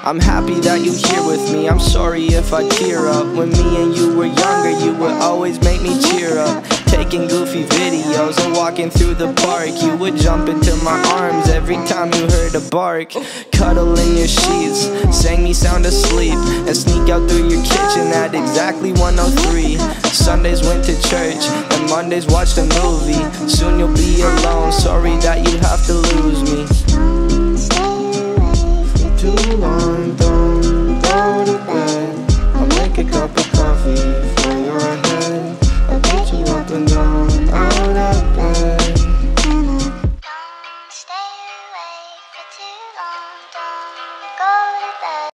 I'm happy that you here with me, I'm sorry if I tear up. When me and you were younger, you would always make me cheer up. Taking goofy videos and walking through the park, you would jump into my arms every time you heard a bark. Cuddle in your sheets, sang me sound asleep, and sneak out through your kitchen at exactly 1:03. Sundays went to church, and Mondays watched a movie. Soon you'll be alone, sorry that you have to lose me. For too long,